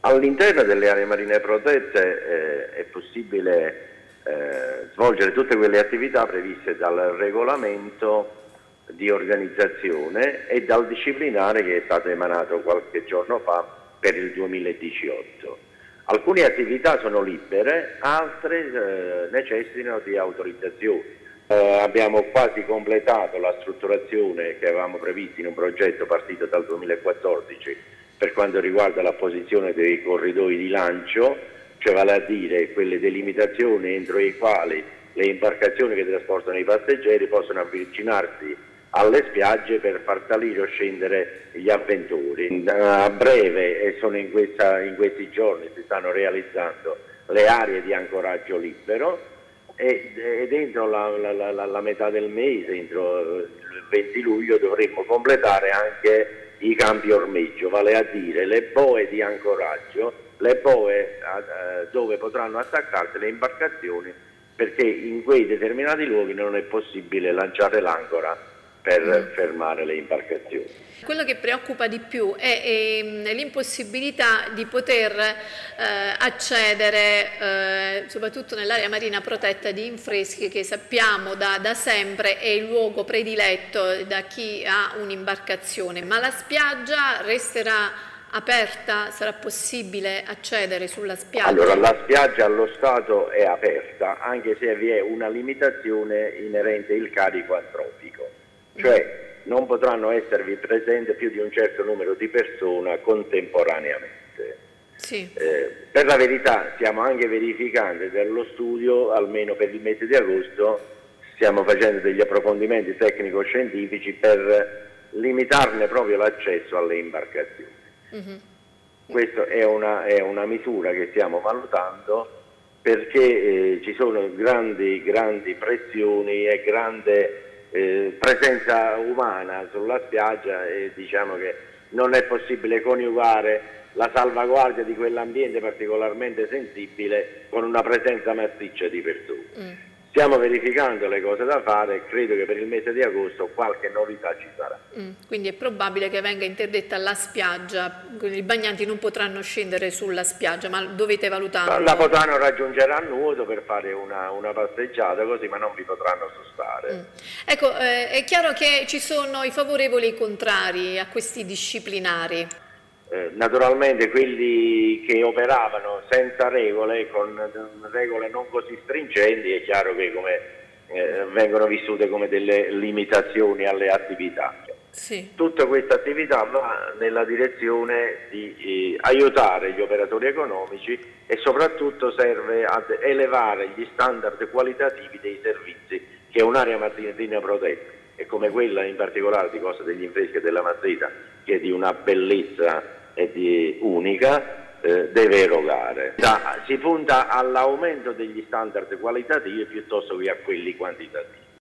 All'interno delle aree marine protette è possibile svolgere tutte quelle attività previste dal regolamento di organizzazione e dal disciplinare che è stato emanato qualche giorno fa per il 2018. Alcune attività sono libere, altre necessitano di autorizzazione. Abbiamo quasi completato la strutturazione che avevamo previsto in un progetto partito dal 2014 per quanto riguarda la posizione dei corridoi di lancio, cioè vale a dire quelle delimitazioni entro i quali le imbarcazioni che trasportano i passeggeri possono avvicinarsi alle spiagge per far salire o scendere gli avventori. A breve, e sono in questi giorni, si stanno realizzando le aree di ancoraggio libero e dentro la metà del mese, entro il 20 luglio, dovremmo completare anche i campi ormeggio, vale a dire le boe di ancoraggio, le boe dove potranno attaccarsi le imbarcazioni, perché in quei determinati luoghi non è possibile lanciare l'ancora per fermare le imbarcazioni. Quello che preoccupa di più è l'impossibilità di poter accedere, soprattutto nell'area marina protetta, di infreschi, che sappiamo da sempre è il luogo prediletto da chi ha un'imbarcazione. Ma la spiaggia resterà aperta? Sarà possibile accedere sulla spiaggia? Allora, la spiaggia allo stato è aperta, anche se vi è una limitazione inerente al carico antropico, cioè non potranno esservi presenti più di un certo numero di persone contemporaneamente. Sì. Per la verità stiamo anche verificando dello studio, almeno per il mese di agosto, stiamo facendo degli approfondimenti tecnico-scientifici per limitarne proprio l'accesso alle imbarcazioni. Questa è una misura che stiamo valutando, perché ci sono grandi pressioni e grande presenza umana sulla spiaggia, e diciamo che non è possibile coniugare la salvaguardia di quell'ambiente particolarmente sensibile con una presenza massiccia di persone. Stiamo verificando le cose da fare e credo che per il mese di agosto qualche novità ci sarà. Quindi è probabile che venga interdetta la spiaggia, quindi i bagnanti non potranno scendere sulla spiaggia, ma dovete valutarlo? La potranno raggiungere a nuoto per fare una passeggiata così, ma non vi potranno sostare. Ecco, è chiaro che ci sono i favorevoli e i contrari a questi disciplinari. Naturalmente quelli che operavano senza regole, con regole non così stringenti, è chiaro che vengono vissute come delle limitazioni alle attività. Sì. Tutta questa attività va nella direzione di aiutare gli operatori economici e soprattutto serve ad elevare gli standard qualitativi dei servizi che un'area marina protetta, e come quella in particolare di Costa degli Infreschi e della Mazrita, che è di una bellezza unica, deve erogare. Si punta all'aumento degli standard qualitativi piuttosto che a quelli quantitativi.